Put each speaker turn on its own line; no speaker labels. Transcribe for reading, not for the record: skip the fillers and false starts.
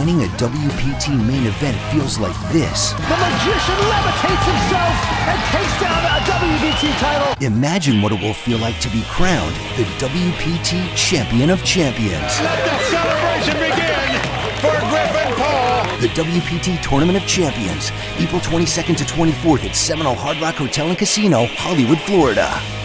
winning a WPT main event feels like this.
The magician levitates himself and takes down a WPT title.
Imagine what it will feel like to be crowned the WPT Champion of Champions.
Let the celebration begin for Griffin Paul.
The WPT Tournament of Champions, April 22nd to 24th at Seminole Hard Rock Hotel and Casino, Hollywood, Florida.